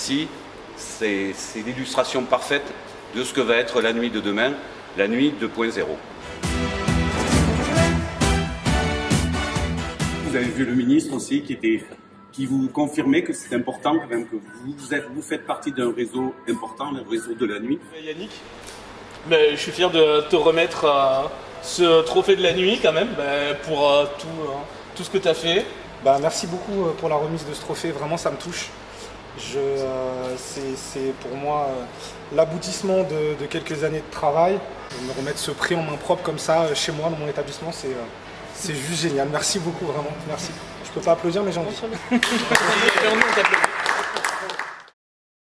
ici, c'est l'illustration parfaite de ce que va être la nuit de demain, la nuit 2.0. Vous avez vu le ministre aussi qui vous confirmait que c'est important quand même que vous faites partie d'un réseau important, le réseau de la nuit. Yannick, je suis fier de te remettre ce trophée de la nuit quand même, pour tout ce que tu as fait. Merci beaucoup pour la remise de ce trophée, vraiment ça me touche. C'est pour moi l'aboutissement de quelques années de travail. Me remettre ce prix en main propre comme ça chez moi dans mon établissement, c'est juste génial. Merci beaucoup, vraiment, merci. Je peux pas applaudir mais j'ai envie.